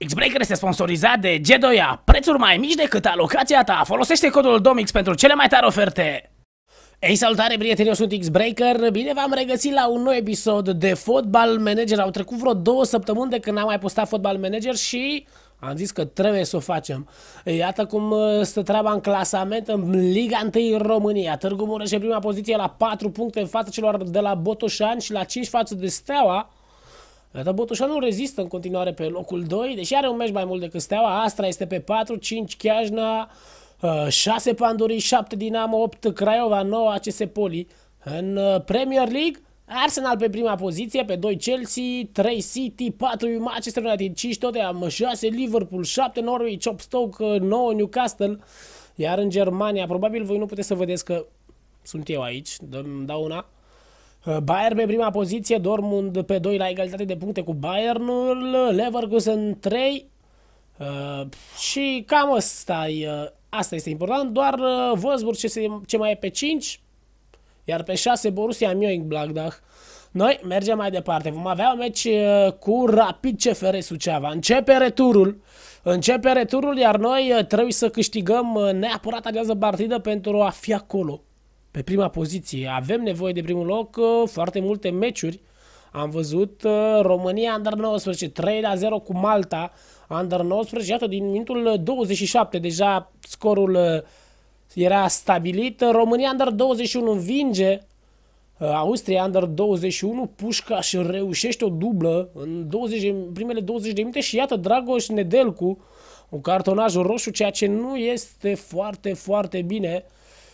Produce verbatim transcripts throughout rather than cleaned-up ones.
X-Breaker este sponsorizat de G doi A. Prețuri mai mici decât alocația ta. Folosește codul DOMIX pentru cele mai tari oferte. Ei, salutare prieteni, eu sunt X-Breaker. Bine v-am regăsit la un nou episod de Football Manager. Au trecut vreo două săptămâni de când n-am mai postat Football Manager și am zis că trebuie să o facem. Iată cum stă treaba în clasament în Liga unu România. Târgu Mureș în prima poziție la patru puncte în fața celor de la Botoșani și la cinci față de Steaua. Iată, Botoșani nu rezistă în continuare pe locul doi, deși are un meci mai mult decât Steaua. Astra este pe patru, cinci Chiajna, șase Pandurii, șapte Dinamo, opt Craiova, nouă A C S Poli. În Premier League, Arsenal pe prima poziție, pe doi Chelsea, trei City, patru Manchester United, cinci Tottenham, șase Liverpool, șapte Norwich, opt Stoke, nouă Newcastle. Iar în Germania, probabil voi nu puteți să vedeți că sunt eu aici, îmi dau una. Bayern pe prima poziție, Dortmund pe doi la egalitate de puncte cu Bayernul, Leverkusen trei uh, și cam asta, uh, asta este important, doar uh, Wolfsburg ce, se, ce mai e pe cinci, iar pe șase Borussia Mönchengladbach. Noi mergem mai departe, vom avea un meci uh, cu Rapid C F R Suceava, începe returul, începe returul, iar noi uh, trebuie să câștigăm uh, neapărat această partidă pentru a fi acolo. Pe prima poziție. Avem nevoie de primul loc, foarte multe meciuri. Am văzut România Under nouăsprezece, trei la zero cu Malta Under nouăsprezece. Iată, din minutul douăzeci și șapte deja scorul era stabilit. România Under douăzeci și unu învinge Austria Under douăzeci și unu. Pușcaș reușește o dublă în, douăzeci, în primele douăzeci de minute și iată Dragoș Nedelcu, un cartonaj roșu, ceea ce nu este foarte, foarte bine.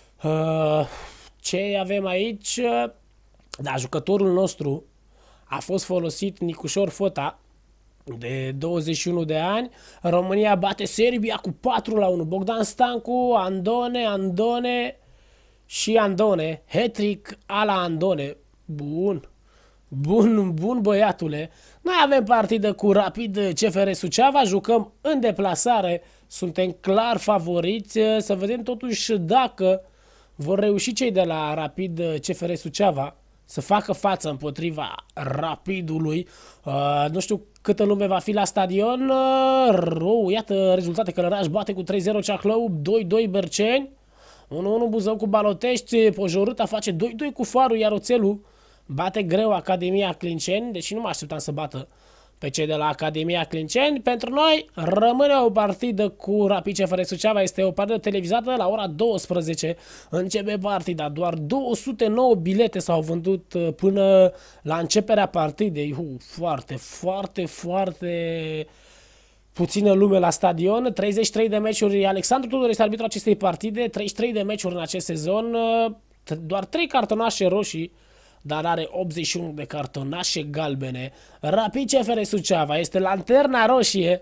Uh, ce avem aici? Da, jucătorul nostru a fost folosit, Nicușor Fota, de douăzeci și unu de ani. România bate Serbia cu patru la unu. Bogdan Stancu, Andone, Andone și Andone. Hat-trick ala Andone. Bun. Bun, bun băiatule. Noi avem partidă cu Rapid C F R Suceava, jucăm în deplasare, suntem clar favoriți. Să vedem totuși dacă vor reuși cei de la Rapid C F R Suceava să facă față împotriva Rapidului. Uh, nu știu câtă lume va fi la stadion. Uh, oh, iată rezultate: Călăraș bate cu trei zero Ceahlău, doi doi Berceni, unu unu Buzău cu Balotești, Pojorâta face doi doi cu Faru, iar Oțelul bate greu Academia Clinceni, deși nu mă așteptam să bată pe cei de la Academia Clinceni. Pentru noi rămâne o partidă cu Rapid C F R Suceava, este o partidă televizată la ora douăsprezece. Începe partida, doar două sute nouă bilete s-au vândut până la începerea partidei. Uh, foarte, foarte, foarte puțină lume la stadion. treizeci și trei de meciuri, Alexandru Tudor este arbitrul acestei partide, treizeci și trei de meciuri în acest sezon, doar trei cartonașe roșii, dar are optzeci și unu de cartonașe galbene. Rapid C F R Suceava este lanterna roșie.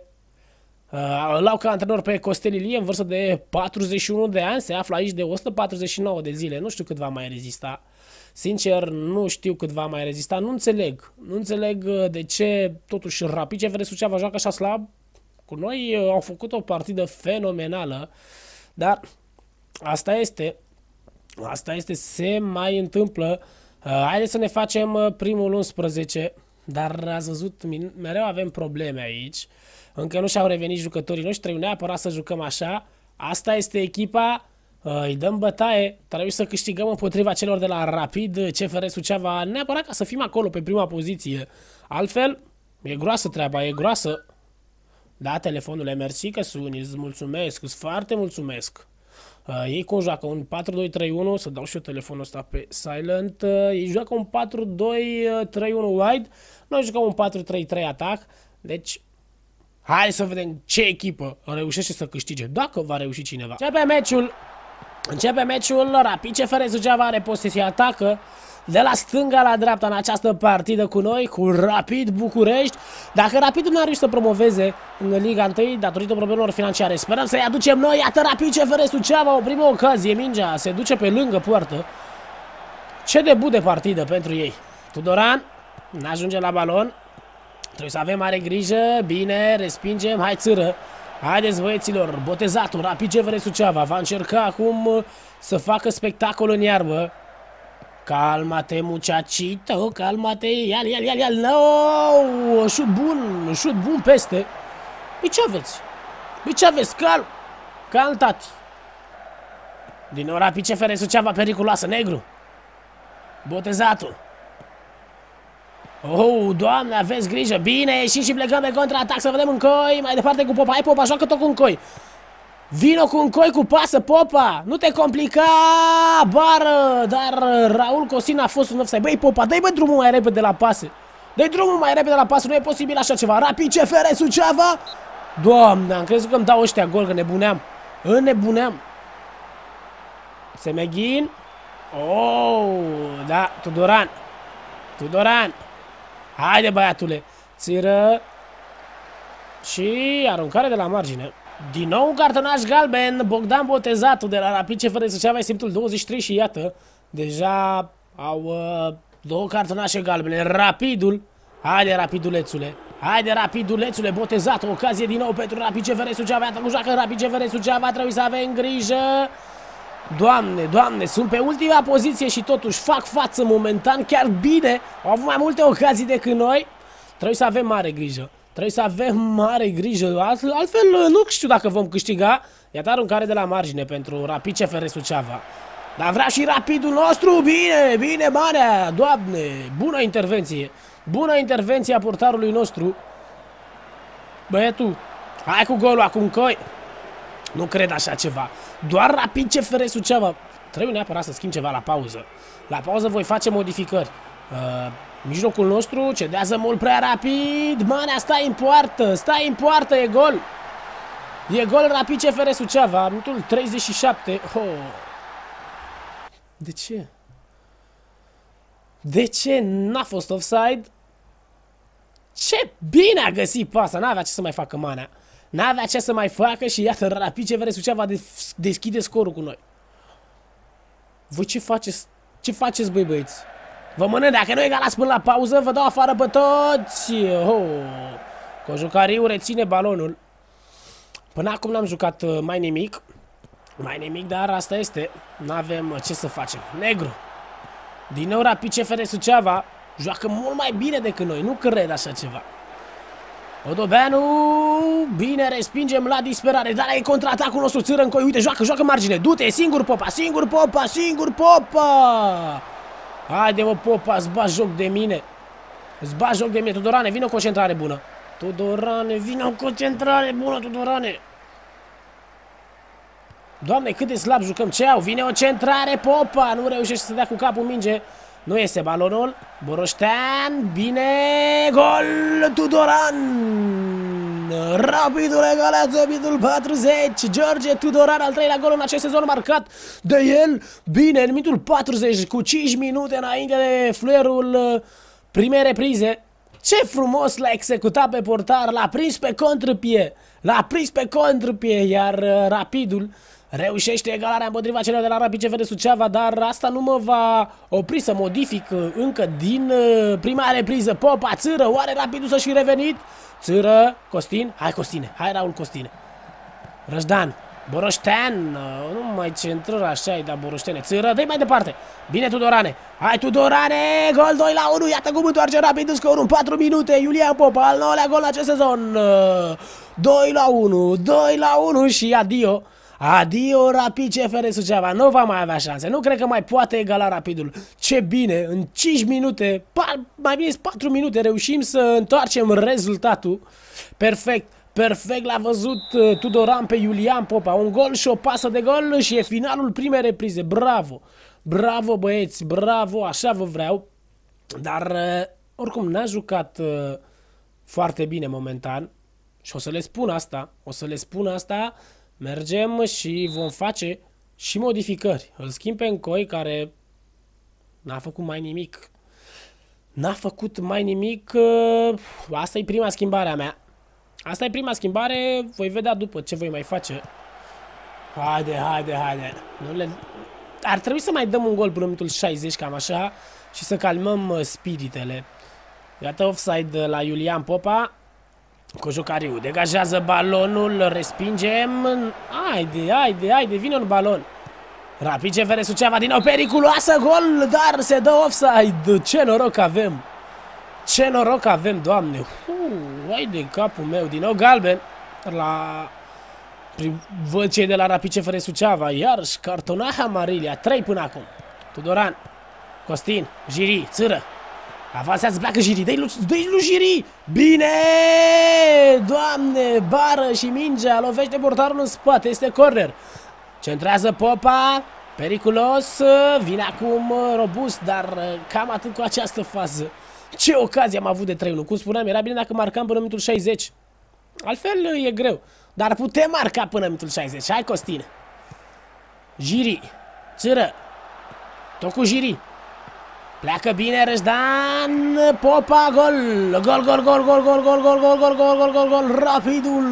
Uh, Îl au ca antrenor pe Costel Ilie, în vârstă de patruzeci și unu de ani, se află aici de o sută patruzeci și nouă de zile. Nu știu cât va mai rezista. Sincer, nu știu cât va mai rezista. Nu înțeleg. Nu înțeleg de ce totuși Rapid C F R Suceava joacă așa slab. Cu noi uh, au făcut o partidă fenomenală, dar asta este. Asta este, se mai întâmplă. Uh, haideți să ne facem uh, primul unsprezece, dar ați văzut, mereu avem probleme aici. Încă nu și-au revenit jucătorii noștri, trebuie neapărat să jucăm așa. Asta este echipa, uh, îi dăm bătaie, trebuie să câștigăm împotriva celor de la Rapid C F R Suceava, neapărat ca să fim acolo pe prima poziție. Altfel, e groasă treaba, e groasă. Da, telefonule, mersi că suni, îți mulțumesc, îți foarte mulțumesc. Uh, ei cum joacă? Un patru doi trei unu, să dau și eu telefonul ăsta pe silent. Uh, ei joacă un patru doi trei unu wide, noi jucăm un patru trei trei atac. Deci, hai să vedem ce echipă reușește să câștige, dacă va reuși cineva. Începe meciul, începe meciul, Rapid C F R Suceava are posesie, atacă de la stânga la dreapta în această partidă cu noi, cu Rapid București. Dacă Rapid nu a reușit să promoveze în Liga unu datorită problemelor financiare, sperăm să-i aducem noi. Iată Rapid C F R Suceava, o primă ocazie, mingea se duce pe lângă poartă. Ce debut de partidă pentru ei. Tudoran n-ajunge la balon, trebuie să avem mare grijă. Bine, respingem, hai țâră. Haideți băieților, botezatul Rapid C F R Suceava va încerca acum să facă spectacol în iarbă. Calma-te, muchachito, calma-te, ia-l, ia-l, ia-l, ia-l, no! Șut bun, șut bun peste. Băi, ce aveți? Băi, ce aveți? Calm! Calm, tati! Din nou Rapid C F R Suceava periculoasă, negru. Botezatul. Oh, Doamne, aveți grijă. Bine, ieșim și plecăm pe contraatac. Să vedem Încoi. Mai departe cu Popa. Hai, Popa, joacă tot cu Încoi. Vino cu Încoi cu pasă, Popa. Nu te complica, bară. Dar Raul Costin a fost un offside. Băi, Popa, dă-i bă drumul mai repede la pase. Dă-i drumul mai repede la pasă. Nu e posibil așa ceva. Rapid C F R Suceava. Doamne, am crezut că îmi dau ăștia gol, că nebuneam. Înnebuneam. Semeghin. Oh, da, Tudoran. Tudoran. Haide, băiatule. Țiră. Și aruncare de la margine. Din nou un cartonaș galben. Bogdan Botezatul de la Rapid C F R Suceava, simtul douăzeci și trei și iată, deja au uh, două cartonașe galbene. Rapidul. Haide, Rapidulețule. Haide, Rapidulețule, Botezatul. Ocazie din nou pentru Rapid C F R Suceava. Iată cum joacă Rapid C F R Suceava. Trebuie să avem grijă. Doamne, Doamne, sunt pe ultima poziție și totuși fac față momentan chiar bine. Au avut mai multe ocazii decât noi. Trebuie să avem mare grijă. Trebuie să avem mare grijă. Altfel, altfel nu știu dacă vom câștiga. Iată aruncare de la margine pentru Rapid C F R Suceava. Dar vrea și Rapidul nostru. Bine, bine, Manea. Doamne, bună intervenție. Bună intervenție a portarului nostru. Băietul, hai cu golul acum, Coi. Nu cred așa ceva. Doar Rapid C F R Suceava. Trebuie neapărat să schimb ceva la pauză. La pauză voi face modificări. Uh, mijlocul nostru cedează mult prea rapid. Manea, stai în poartă. Stai în poartă, e gol. E gol Rapid C F R Suceava. Minutul treizeci și șapte. Oh. De ce? De ce n-a fost offside? Ce bine a găsit pasa. N-avea ce să mai facă Manea. N-avea ce să mai facă și iată Rapid C F R Suceava deschide scorul cu noi. Voi ce faceți? Ce faceți, băi băieți? Vă mănânc, dacă nu egalați până la pauză, vă dau afară pe toți. Oh. Cojucariu reține balonul. Până acum n-am jucat mai nimic. Mai nimic, dar asta este. N-avem ce să facem. Negru. Din nou Rapid C F R Suceava joacă mult mai bine decât noi. Nu cred așa ceva. Odobeanu, bine, respingem la disperare, dar e contraatacul nostru, Țără Încoi, uite, joacă, joacă margine, du-te, singur Popa, singur Popa, singur Popa! Haide, mă, Popa, îți bagi joc de mine, îți bagi joc de mine, Tudorane, vină o concentrare bună, Tudorane, vină o concentrare bună, Tudorane! Doamne, cât de slab jucăm, ce au, vine o centrare, Popa, nu reușește să dea cu capul minge. Nu iese balonul. Boroștean. Bine. Gol. Tudoran. Rapidul egalează minutul patruzeci. George Tudoran, al treilea gol în acest sezon marcat de el. Bine, în minutul patruzeci, cu cinci minute înainte de fluierul primei reprize. Ce frumos l-a executat pe portar. L-a prins pe contrpie. L-a prins pe contrpie. Iar Rapidul reușește egalarea împotriva celor de la Rapid C F R Suceava, dar asta nu mă va opri să modific încă din prima repriză. Popa, Țără, oare Rapidul să-și fi revenit? Țără, Costin, hai Costine, hai Raul Costine. Răjdan, Boroștean, nu mai centră așa, da Boroștene. Țără, dă-i mai departe. Bine Tudorane, hai Tudorane, gol doi la unu, iată cum întoarce Rapidul scorul în patru minute. Iulian Popa, al nouălea gol în acest sezon. doi la unu, doi la unu și adio. Adio Rapid C F R Suceava, nu va mai avea șanse, nu cred că mai poate egala Rapidul. Ce bine, în cinci minute, mai bine patru minute reușim să întoarcem rezultatul. Perfect, perfect l-a văzut Tudoran pe Iulian Popa, un gol și o pasă de gol și e finalul primei reprize. Bravo, bravo băieți, bravo, așa vă vreau. Dar oricum n-a jucat foarte bine momentan și o să le spun asta, o să le spun asta. Mergem și vom face și modificări. Îl schimb pe Încoi, care n-a făcut mai nimic. N-a făcut mai nimic. Asta e prima schimbare a mea. Asta e prima schimbare. Voi vedea după ce voi mai face. Haide, haide, haide. Nu le... Ar trebui să mai dăm un gol până în minutul șaizeci, cam așa. Și să calmăm spiritele. Iată offside la Iulian Popa. Cojucariu degajează balonul, îl respingem. Haide, haide, haide, vine un balon. Rapid C F R Suceava din nou periculoasă, gol, dar se dă offside. Ce noroc avem. Ce noroc avem, Doamne. Uh, hai de capul meu, din nou galben. La... Văd cei de la Rapid C F R Suceava. Iarăși cartonașa Marilia. trei până acum. Tudoran. Costin. Jiri. Țără. Avansează, pleacă Jiri. Dă-i lui, dă-i lui Jiri. Bine! Doamne! Bară și mingea. Lovește portarul în spate. Este corner. Centrează Popa. Periculos. Vine acum Robust. Dar cam atât cu această fază. Ce ocazie am avut de trei unu. Cum spuneam, era bine dacă marcam până minutul șaizeci. Altfel e greu. Dar putem marca până minutul șaizeci. Hai, Costin. Jiri. Țără. Tot cu Jiri. Pleacă bine Răjdan. Popa, gol. Gol, gol, gol, gol, gol, gol, gol, gol, gol, gol, gol, gol, gol. Rapidul.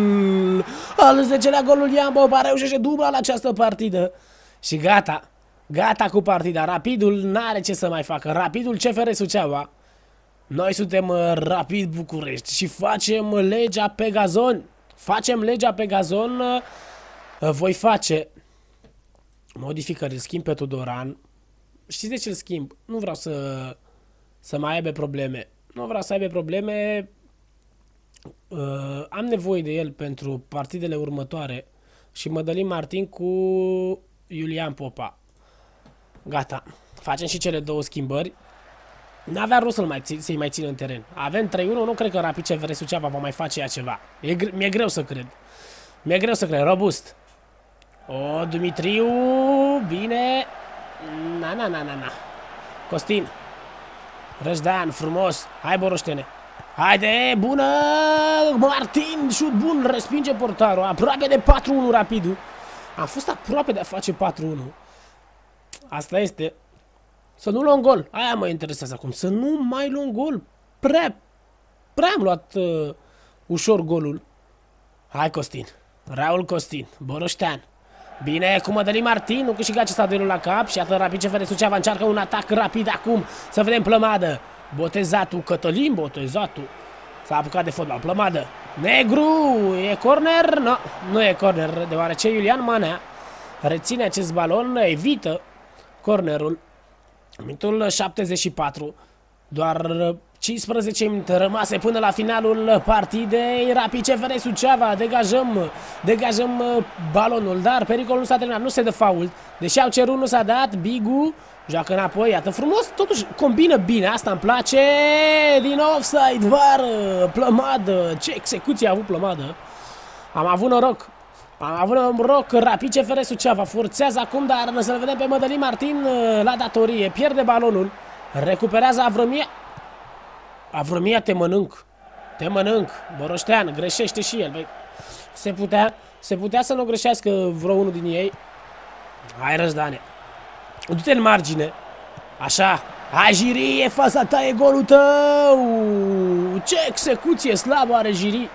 Al zecelea golul Ian Popa reușește dubla la această partidă. Și gata. Gata cu partida. Rapidul n-are ce să mai facă. Rapidul C F R Suceava. Noi suntem Rapid București și facem legea pe gazon. Facem legea pe gazon. Voi face modificări. Îl schimb pe Tudoran. Știți de ce îl schimb? Nu vreau să, să mai aibă probleme. Nu vreau să aibă probleme. Uh, am nevoie de el pentru partidele următoare. Și Mădălin Martin cu Iulian Popa. Gata. Facem și cele două schimbări. N-avea rost să-l mai să-i mai țin în teren. Avem trei unu, nu cred că Rapid C F R Suceava va mai face ea ceva. Mi-e greu să cred. Mi-e greu să cred. Robust. O, Dumitriu. Bine. Na, na, na, na, na. Costin. Răjdan, frumos. Hai, Boroștene. Haide, bună. Martin, șut bun. Respinge portarul. Aproape de patru unu Rapidul. Am fost aproape de a face patru unu. Asta este. Să nu luăm gol. Aia mă interesează acum. Să nu mai luăm gol. Prea, prea am luat uh, ușor golul. Hai, Costin. Raul Costin. Boroștean. Bine, cu Mădălin Martin. Nu câștiga acest duelul la cap. Și atât Rapid C F R Suceava încearcă un atac rapid acum. Să vedem Plămadă. Botezatu. Cătălin Botezatu. S-a apucat de fotbal. Plămadă. Negru. E corner? No, nu e corner. Deoarece Iulian Manea reține acest balon. Evită cornerul. Minutul șaptezeci și patru. Doar cincisprezece minute rămase până la finalul partidei. Rapid C F R Suceava. Degajăm, degajăm balonul. Dar pericolul nu s-a terminat. Nu se dă fault. Deși au cerut, nu s-a dat. Bigu joacă înapoi. Iată frumos. Totuși combină bine. Asta îmi place. Din offside. Var. Plămadă. Ce execuție a avut Plămadă. Am avut noroc. Am avut noroc. Rapid C F R Suceava forțează acum, dar să-l vedem pe Mădălin Martin la datorie. Pierde balonul. Recuperează Avrămia. Avrămia, te mănânc. Te mănânc. Boroștean greșește și el. Se putea, se putea să nu greșească vreo unul din ei. Hai, Răjdane. Du-te în margine. Așa. Hai, Jiri, e fața ta, e golul tău. Ce execuție slabă are Jiri.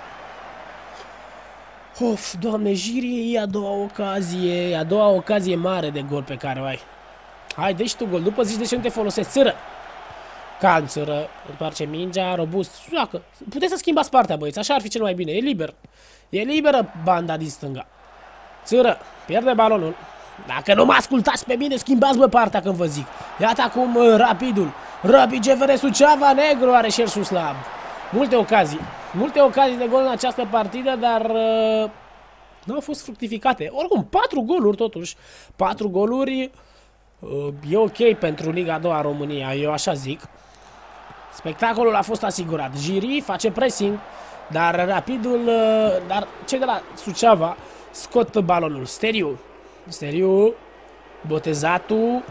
Of, Doamne, Jiri, e a doua ocazie. E a doua ocazie mare de gol pe care o ai. Hai, deci tu gol. După zici de ce nu te folosești. Țără. Calm, Țără. Întoarce mingea. Robust. Joacă. Puteți să schimbați partea, băieți. Așa ar fi cel mai bine. E liber. E liberă banda din stânga. Țără. Pierde balonul. Dacă nu mă ascultați pe mine, schimbați bă partea când vă zic. Iată acum uh, Rapidul. Rapid C F R Suceava. Negru are șerșul slab. Multe ocazii. Multe ocazii de gol în această partidă, dar uh, nu au fost fructificate. Oricum, patru goluri totuși. patru goluri uh, e ok pentru Liga a doua România, eu așa zic. Spectacolul a fost asigurat. Jiri face pressing, dar Rapidul, uh, dar cei de la Suceava scot balonul. Steriu. Steriu. Botezatu.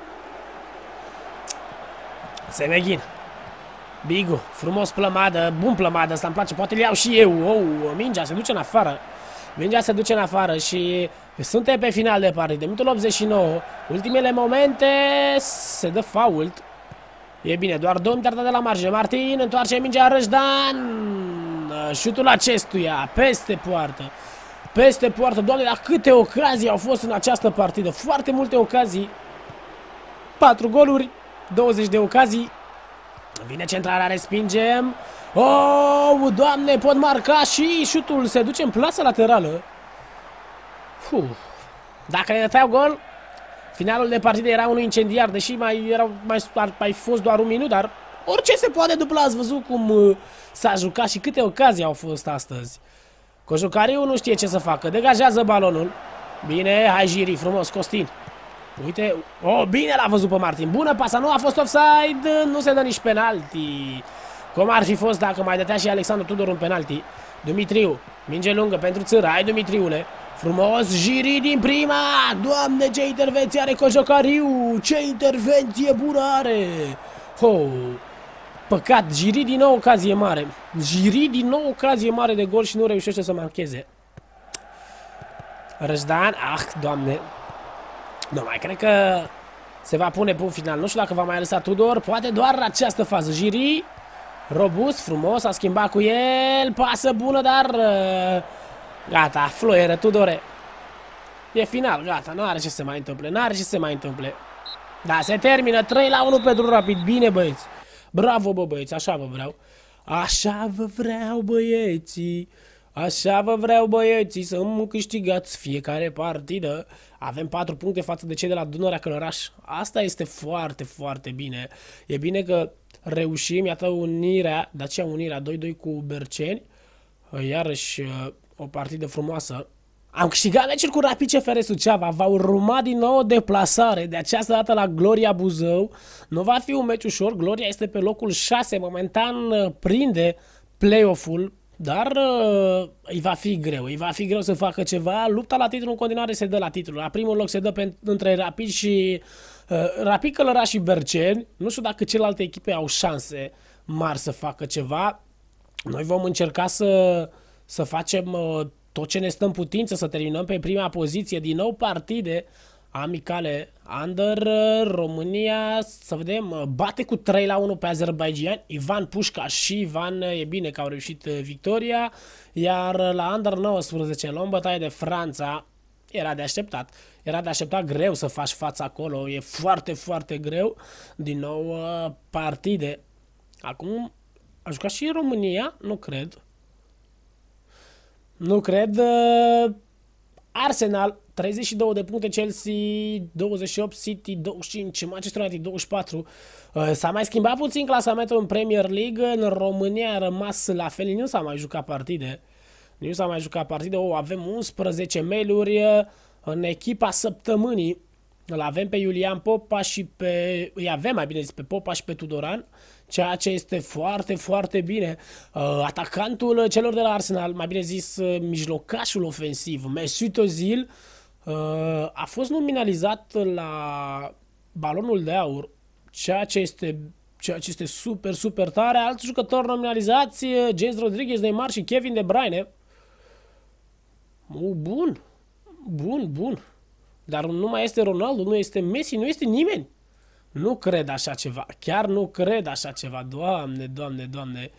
Semeghin. Bigu, frumos Plămadă, bun Plămadă, asta îmi place, poate le iau și eu. Oh, mingea se duce în afară. Mingea se duce în afară și suntem pe final de partidă. Minutul optzeci și nouă, ultimele momente, se dă fault. E bine, doar două minute de la margine. Martin întoarce mingea Răjdan. Șutul acestuia, peste poartă. Peste poartă, Doamne, dar câte ocazii au fost în această partidă. Foarte multe ocazii. patru goluri, douăzeci de ocazii. Vine centrarea, respingem. Oh, Doamne, pot marca și șutul se duce în plasă laterală. Uf. Dacă ne dăteau gol, finalul de partidă era unul incendiar, deși mai, era, mai, ar mai fost doar un minut, dar orice se poate dupla. Ați văzut cum uh, s-a jucat și câte ocazii au fost astăzi. Cojucariu nu știe ce să facă. Degajează balonul. Bine, hai Jiri, frumos, Costin. Uite, oh, bine l-a văzut pe Martin. Bună pasa, nu a fost offside, nu se dă nici penalti. Cum ar fi fost dacă mai dătea și Alexandru Tudor un penalti. Dumitriu, minge lungă pentru Țâră, hai Dumitriule. Frumos, Jiri din prima. Doamne, ce intervenție are Cojocariu. Ce intervenție bună are. Oh, păcat, Jiri din nou ocazie mare. Jiri din nou ocazie mare de gol și nu reușește să marcheze. Răjdan, ah, Doamne. Nu mai cred că se va pune punct final. Nu știu dacă va mai lăsa Tudor. Poate doar această fază. Jiri, robust, frumos, a schimbat cu el. Pasă bună, dar gata, fluieră, Tudore. E final, gata, nu are ce se mai întâmple. Nu are ce se mai întâmple. Da, se termină trei la unu pentru Rapid. Bine, băieți. Bravo, bă, băieți, așa vă vreau. Așa vă vreau, băieții. Așa vă vreau, băieții, să-mi câștigați fiecare partidă. Avem patru puncte față de cei de la Dunărea Călăraș. Asta este foarte, foarte bine. E bine că reușim, iată, unirea, de aceea unirea doi doi cu Berceni. Iarăși o partidă frumoasă. Am câștigat meciul cu Rapid C F R Suceava. Va urma din nou o deplasare. De această dată la Gloria Buzău. Nu va fi un meci ușor. Gloria este pe locul șase. Momentan prinde play-off-ul. Dar uh, îi va fi greu, îi va fi greu să facă ceva. Lupta la titlu în continuare se dă la titlu. La primul loc se dă pe, între Rapid și uh, Rapid Călăraș și Berceni. Nu știu dacă celelalte echipe au șanse mari să facă ceva. Noi vom încerca să, să facem uh, tot ce ne stă în putință, să terminăm pe prima poziție. Din nou partide amicale. Under România, să vedem, bate cu trei la unu pe Azerbaijan. Ivan Pușca și Ivan, e bine că au reușit victoria. Iar la Under nouăsprezece luăm bătaie de Franța. Era de așteptat. Era de așteptat, greu să faci față acolo. E foarte, foarte greu. Din nou partide. Acum a jucat și România? Nu cred. Nu cred. Arsenal treizeci și două de puncte, Chelsea douăzeci și opt, City douăzeci și cinci, Manchester United douăzeci și patru. S-a mai schimbat puțin clasamentul în Premier League. În România a rămas la fel, nu s-a mai jucat partide. Nu s-a mai jucat partide. O, avem unsprezece mail-uri în echipa săptămânii. Îl avem pe Iulian Popa și pe... Îi avem, mai bine zis, pe Popa și pe Tudoran. Ceea ce este foarte, foarte bine. Uh, atacantul celor de la Arsenal, mai bine zis, uh, mijlocașul ofensiv, Mesut Özil, uh, a fost nominalizat la balonul de aur. Ceea ce este, ceea ce este super, super tare. Alți jucători nominalizați, James Rodriguez, Neymar și Kevin De Bruyne. Uh, bun, bun, bun. Dar nu mai este Ronaldo, nu este Messi, nu este nimeni. Nu cred așa ceva. Chiar nu cred așa ceva. Doamne, doamne, doamne.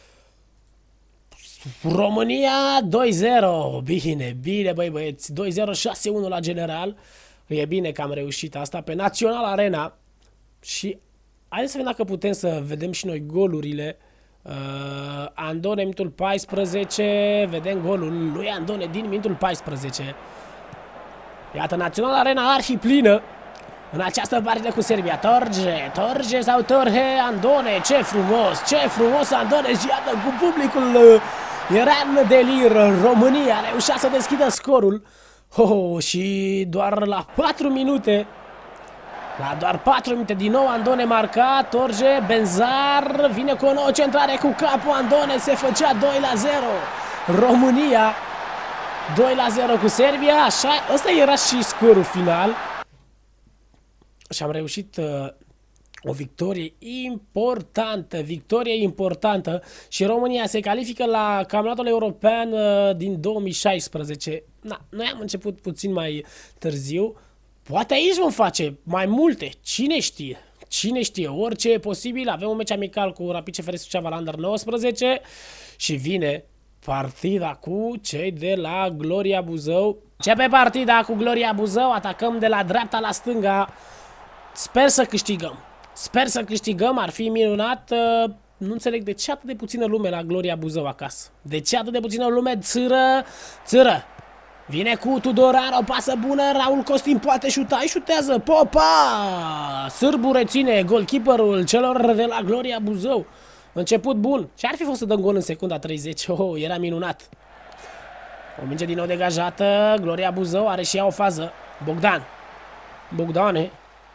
România doi zero. Bine, bine, băi băieți. doi zero, șase unu la general. E bine că am reușit asta pe Național Arena. Și haideți să vedem dacă putem să vedem și noi golurile. Uh, Andone, minutul paisprezece. Vedem golul lui Andone din minutul paisprezece. Iată, Național Arena arhiplină în această partidă cu Serbia. Torge, Torge sau Torge, Andone, ce frumos, ce frumos Andone și iată cu publicul era în delir. România reușea să deschidă scorul. Oh, și doar la patru minute, la doar patru minute din nou Andone marca, Torge, Benzar vine cu o nouă centrare cu capul, Andone se făcea doi la zero. România doi la zero cu Serbia, așa, ăsta era și scorul final. Și am reușit uh, o victorie importantă, victorie importantă și România se califică la campionatul european uh, din două mii șaisprezece. Na, noi am început puțin mai târziu, poate aici vom face mai multe, cine știe, cine știe, orice e posibil. Avem un meci amical cu Rapid C F R Suceava la Under nouăsprezece și vine partida cu cei de la Gloria Buzău. Începe partida cu Gloria Buzău, atacăm de la dreapta la stânga. Sper să câștigăm. Sper să câștigăm, ar fi minunat. Nu înțeleg de ce atât de puțină lume la Gloria Buzău acasă. De ce atât de puțină lume? Țâră, țâră. Vine cu Tudoran, o pasă bună, Raul Costin poate șuta, îi șutează, Popa! Sârbu reține goalkeeperul celor de la Gloria Buzău. Început bun. Și ar fi fost să dăm gol în secunda treizeci. Oh, era minunat. O minge din nou degajată. Gloria Buzău are și ea o fază. Bogdan. Bogdane.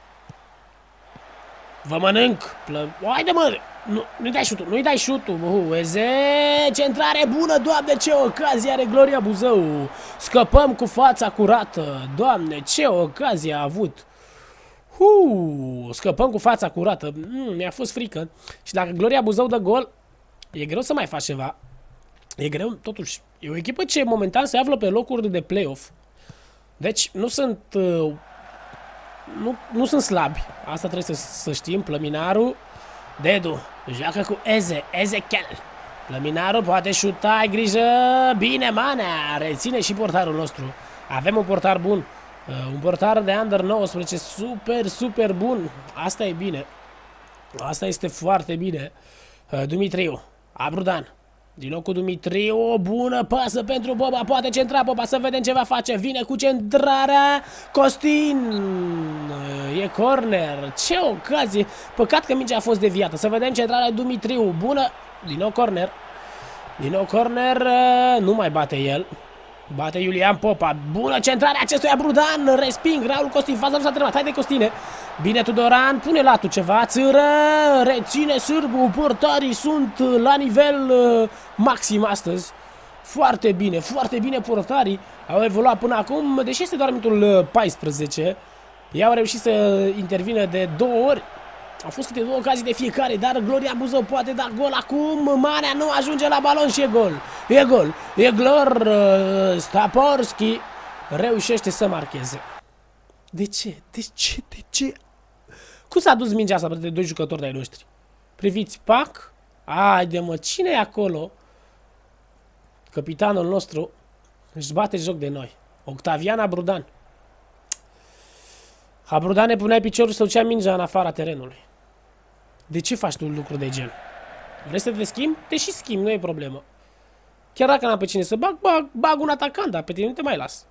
Vă mănânc. Plă... Haide mă. Nu, nu-i dai șutul. Nu-i dai șutul. Uh, Eze. Centrare bună. Doamne, ce ocazie are Gloria Buzău. Scăpăm cu fața curată. Doamne, ce ocazie a avut. Uh, scăpăm cu fața curată. Mm, mi-a fost frică. Și dacă Gloria Buzău dă gol, e greu să mai faci ceva. E greu, totuși. E o echipă ce momentan se află pe locuri de play-off. Deci nu sunt uh, nu, nu sunt slabi. Asta trebuie să, să știm. Plăminaru. Dedu. Joacă cu Eze. Ezechiel. Plăminaru poate șuta. Ai grijă. Bine, Manea. Reține și portarul nostru. Avem un portar bun. Uh, un portar de under nouăsprezece. Super, super bun. Asta e bine. Asta este foarte bine. Uh, Dumitriu. Abrudan. Din nou cu Dumitriu, o bună pasă pentru Boba, poate centra Boba, să vedem ce va face, vine cu centrarea, Costin, e corner, ce ocazie, păcat că mingea a fost deviată, să vedem centrarea Dumitriu, bună, din nou corner, din nou corner, nu mai bate el, bate Iulian Popa, bună centrarea acestuia Brudan, resping, Raul Costin, faza nu s-a terminat, haide Costine, bine Tudoran, pune latul ceva, țără, reține sârbu, portarii sunt la nivel uh, maxim astăzi, foarte bine, foarte bine portarii, au evoluat până acum, deși este doar minutul paisprezece, ei au reușit să intervină de două ori, au fost câte două ocazii de fiecare, dar Gloria Buzău poate da gol acum, Manea nu ajunge la balon și e gol, e gol, e glor, uh, Staporski reușește să marcheze. De ce? De ce? De ce? Cum s-a dus mingea asta de doi jucători de-ai noștri? Priviți, pac. Haide mă, cine e acolo? Capitanul nostru își bate joc de noi. Octavian Abrudan. Abrudan ne punea piciorul să ducea mingea în afara terenului. De ce faci tu lucruri de gen? Vrei să te schimbi? Te și schimbi, nu e problemă. Chiar dacă n-am pe cine să bag, bag, bag un atacant, dar pe tine nu te mai las.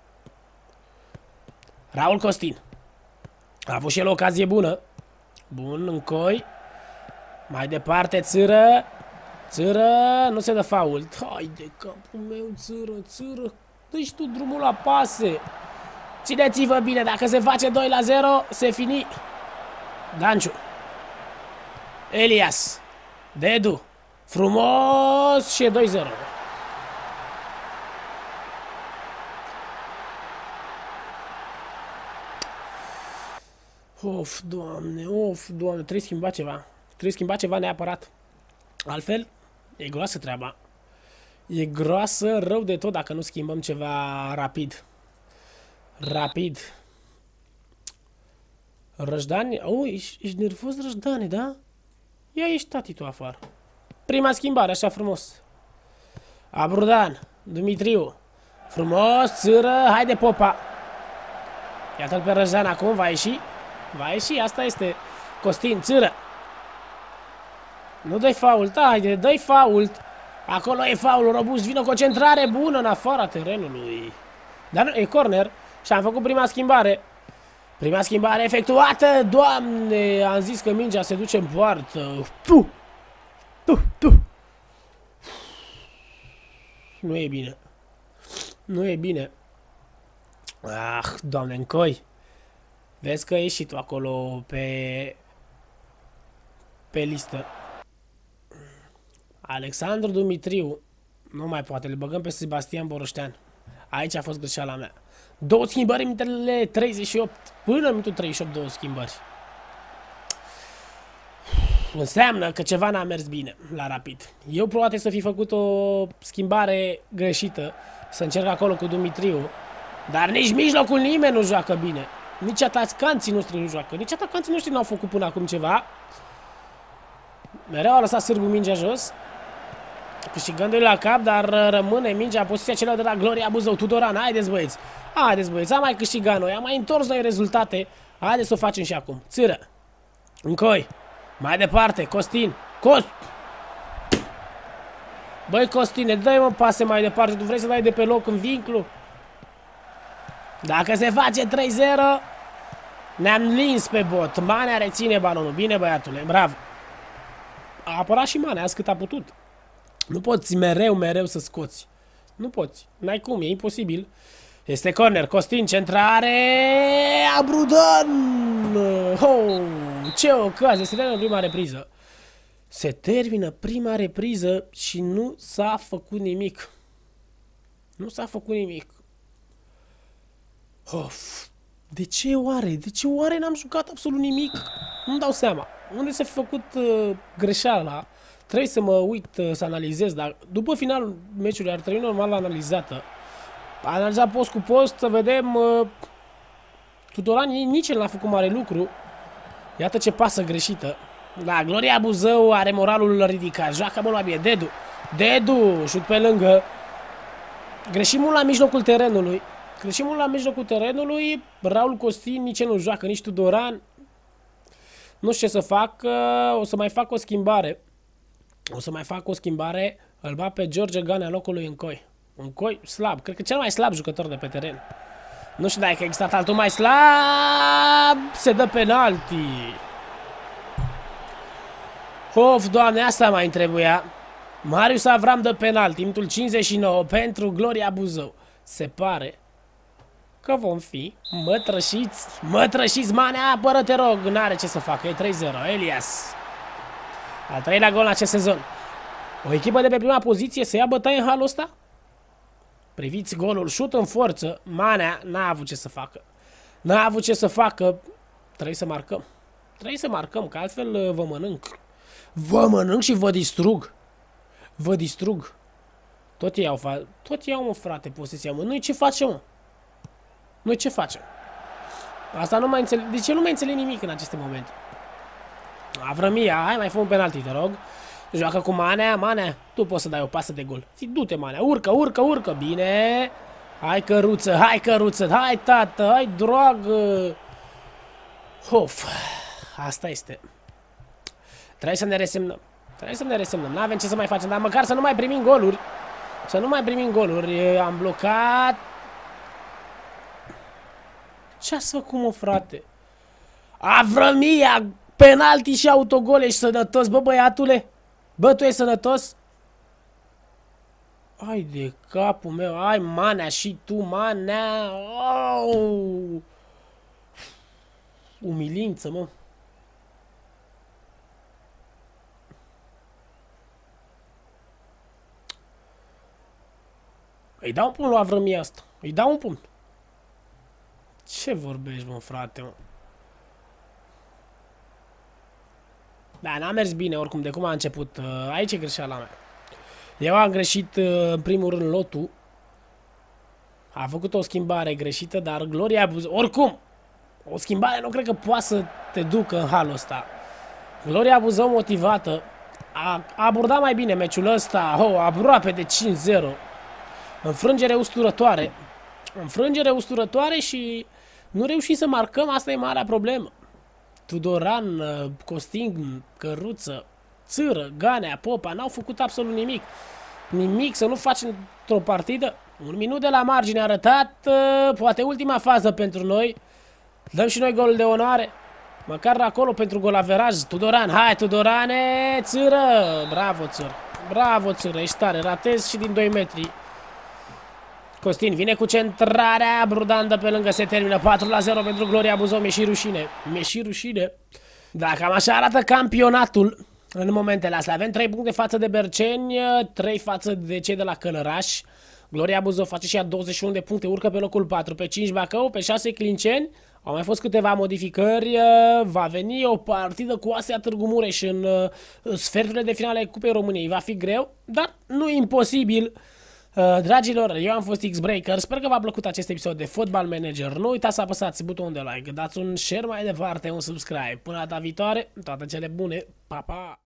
Raul Costin. A avut și el o ocazie bună. Bun, încoi. Mai departe, Țără. Țără, nu se dă fault. Hai de capul meu, Țără, Țără. Dă-și tu drumul la pase. Țineți-vă bine, dacă se face doi la zero, se fini. Danciu. Elias. Dedu. Frumos și e doi zero. Of, Doamne, of, Doamne, trebuie schimba ceva. Trebuie schimba ceva neapărat. Altfel, e groasă treaba. E groasă rău de tot dacă nu schimbăm ceva rapid. Rapid. Răjdani? Oh, ești, ești nervos, Răjdane, da? Ia ieși tati tu afară. Prima schimbare, așa frumos. Abrudan, Dumitriu. Frumos, Țără, haide Popa. Iată-l pe Răjdan acum, va ieși. Va ieși, asta este. Costin, Țără. Nu dai fault, haide, dai fault. Acolo e faulul robust, vine o concentrare bună în afara terenului. Dar nu, e corner și am făcut prima schimbare. Prima schimbare efectuată, Doamne, am zis că mingea se duce în poartă. Tu, tu, tu. Nu e bine. Nu e bine. Ah, Doamne, încoi. Vezi că ești și tu acolo pe pe listă. Alexandru Dumitriu nu mai poate, le băgăm pe Sebastian Boroștean. Aici a fost greșeala mea. Două schimbări în minutele treizeci și opt. Până în minutul treizeci și opt, două schimbări. Înseamnă că ceva n-a mers bine la Rapid. Eu poate să fi făcut o schimbare greșită, să încerc acolo cu Dumitriu, dar nici mijlocul nimeni nu joacă bine. Nici atacanții noștri nu joacă. Nici atacanții noștri n-au făcut până acum ceva. Mereu a lăsat sârbu mingea jos, câștigându-i la cap, dar rămâne mingea în poziția celor de la Gloria Buzău. Tudoran, haideți băieți, haideți băieți, am mai câștigat noi, am mai întors noi rezultate. Haideți să o facem și acum. Țără, încoi, mai departe, Costin, Cost. Băi Costine, dă-i mă pase mai departe, tu vrei să dai de pe loc în vinclu? Dacă se face trei zero, ne-am lins pe bot. Manea reține balonul, bine băiatule, bravo. A apărat și Manea, azi cât a putut. Nu poți mereu, mereu să scoți. Nu poți. N-ai cum, e imposibil. Este corner, Costin, centrare, Abrudan! Oh, ce ocazie, se termină prima repriză. Se termină prima repriză și nu s-a făcut nimic. Nu s-a făcut nimic. Of, de ce oare? De ce oare n-am jucat absolut nimic? Nu-mi dau seama. Unde s-a făcut uh, greșeala? Trebuie să mă uit uh, să analizez, dar după finalul meciului ar trebui normal analizată. Analiza post cu post, să vedem. Uh, Tudoran nici el n-a făcut mare lucru. Iată ce pasă greșită. Da, Gloria Buzău are moralul ridicat. Joacă mult mai bine. Dedu. Dedu. Șut pe lângă. Greșim mult la mijlocul terenului. Greșim mult la mijlocul terenului. Raul Costin nici nu joacă, nici Tudoran. Nu știu ce să fac. O să mai fac o schimbare. O să mai fac o schimbare. Îl bat pe George Ganea în locul lui Încoi. Încoi slab. Cred că cel mai slab jucător de pe teren. Nu știu dacă a existat altul mai slab. Se dă penalti. Of, Doamne, asta mai trebuia. Marius Avram dă penalti. Minutul cincizeci și nouă pentru Gloria Buzău. Se pare că vom fi mătrășiți. Mătrășiți, Manea, apără, te rog. N-are ce să facă, e trei zero. Elias. Al treilea gol în acest sezon. O echipă de pe prima poziție să ia bătaie în halul ăsta? Priviți golul, șut în forță. Manea n-a avut ce să facă. N-a avut ce să facă. Trebuie să marcăm. Trebuie să marcăm, că altfel vă mănânc. Vă mănânc și vă distrug. Vă distrug. Tot iau, fa tot iau, mă, frate, posesia, mă. Noi ce facem, mă? Noi ce facem? Asta nu mai înțeleg. De ce nu mai înțeleg nimic în aceste momente? Avrămia, hai, mai fă un penalti, te rog. Joacă cu Manea, Manea, tu poți să dai o pasă de gol. Du-te, Manea, urcă, urcă, urcă, bine. Hai, căruță, hai, căruță, hai, tată, hai, dragă. Of, asta este. Trebuie să ne resemnăm. Trebuie să ne resemnăm. N-avem ce să mai facem, dar măcar să nu mai primim goluri. Să nu mai primim goluri. Am blocat. Ce-ați făcut, mă, frate? Avrămia, penalti și autogol, ești sănătos, bă, băiatule? Bă, tu ești sănătos? Ai de capul meu, ai, Manea, și tu, Manea. Oh! Umilință, mă. Îi dau un pumn lui Avrămia asta. Îi dau un pumn. Ce vorbești, mă, frate, mă? Da, n-a mers bine, oricum, de cum a început. Aici e greșeala mea. Eu am greșit, în primul rând, lotul. A făcut o schimbare greșită, dar Gloria Buzău... Oricum, o schimbare nu cred că poate să te ducă în halul ăsta. Gloria Buzău, motivată, a abordat mai bine meciul ăsta. Oh, aproape de cinci zero. Înfrângere usturătoare. Înfrângere usturătoare și nu reușim să marcăm, asta e marea problemă. Tudoran, Costin, Căruță, Țâră, Ganea, Popa n-au făcut absolut nimic. Nimic să nu faci într-o partidă. Un minut de la margine arătat, poate ultima fază pentru noi. Dăm și noi golul de onoare. Măcar acolo pentru golaveraj. Tudoran, hai Tudorane, Țâră. Bravo, Țâră. Bravo, Țâră, ești tare. Ratezi și din doi metri. Costin vine cu centrarea, Brudan dă pe lângă, se termină patru la zero pentru Gloria Buzău, mi-e și rușine. Mi-e și rușine. Da, cam așa arată campionatul în momentele astea. Avem trei puncte față de Berceni, trei față de cei de la Călăraș. Gloria Buzău face și ea douăzeci și unu de puncte, urcă pe locul patru, pe cinci Bacău, pe șase Clinceni. Au mai fost câteva modificări, va veni o partidă cu A S E A Târgu Mureș în sferturile de finale Cupei României. Va fi greu, dar nu imposibil. Uh, dragilor, eu am fost X-Breaker, sper că v-a plăcut acest episod de Football Manager. Nu uitați să apăsați butonul de like, dați un share mai departe, un subscribe. Până data viitoare, toate cele bune, pa, pa!